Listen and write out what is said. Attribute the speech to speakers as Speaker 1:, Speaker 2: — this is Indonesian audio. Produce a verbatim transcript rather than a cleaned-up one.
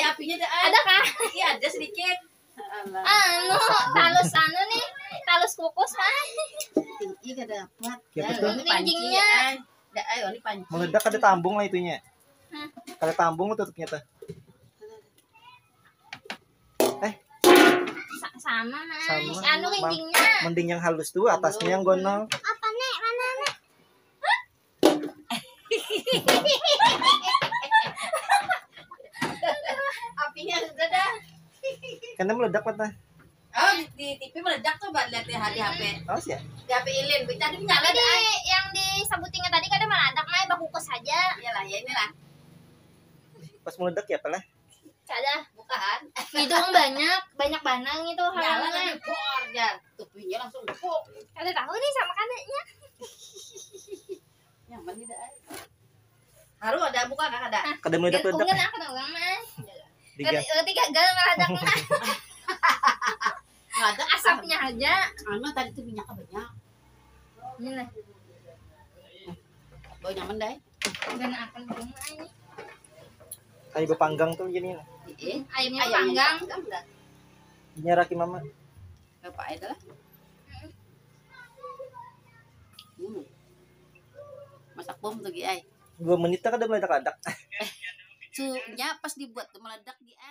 Speaker 1: apinya ada.
Speaker 2: Ada kah?
Speaker 1: Iya, ada sedikit.
Speaker 2: Anu, talus anu nih, talus kukus mah.
Speaker 1: Iya gak dapat.
Speaker 3: Ya,
Speaker 1: Ya,
Speaker 3: betul.
Speaker 1: ini panci
Speaker 2: Ujungnya.
Speaker 1: ya. Dah, ayo ini panci.
Speaker 3: Meledak ada tambung lah itunya.
Speaker 2: Hah.
Speaker 3: Kalau tambung lu tutupnya tuh. Eh,
Speaker 2: Sa- sama mas.
Speaker 3: Sama.
Speaker 2: Anu rinjingnya.
Speaker 3: mending yang halus tuh, atasnya yang gonol.
Speaker 2: Apa nek? Mana nek?
Speaker 1: Apinya sudah dah.
Speaker 3: Karena meledak patah.
Speaker 1: Oh, di, di T V meledak tuh buat lihat di H D.
Speaker 3: Oh sih ya.
Speaker 1: Di H P Ilin. Tadi nyala
Speaker 2: Tapi di
Speaker 1: dah.
Speaker 2: yang disebutinnya tadi kan ada meledak mah baku kukus saja.
Speaker 1: Iyalah, ya inilah.
Speaker 3: Pas meledak ya apalah.
Speaker 2: Ada.
Speaker 1: Bukan.
Speaker 2: Itu kan banyak, banyak banang itu
Speaker 1: Nyala
Speaker 2: halangnya.
Speaker 1: tadi bor ya. Tupinya langsung depok.
Speaker 2: Ada tahu nih sama kadeknya.
Speaker 1: Nyaman tidak. Haru ada buka enggak ada?
Speaker 3: Kada meledak-ledak.
Speaker 2: Unggen aku tahu mas.
Speaker 3: Digas.
Speaker 2: Ketika gal meledak mah
Speaker 1: Enggak ada
Speaker 2: asapnya aja.
Speaker 1: Anu tadi tuh minyaknya banyak.
Speaker 2: Ini lah.
Speaker 1: Bau nyaman deh.
Speaker 2: Dan akan rumah ini.
Speaker 3: Kayak bepanggang tuh gini.
Speaker 1: Eh,
Speaker 2: Ayamnya panggang.
Speaker 1: enggak.
Speaker 3: Nyaraki mama.
Speaker 1: Apa itu lah? Hmm. Masak bom tuh Gi ay.
Speaker 3: Dua menit kan ada meledak-ledak.
Speaker 1: Sunya pas dibuat tuh meledak Gi ay.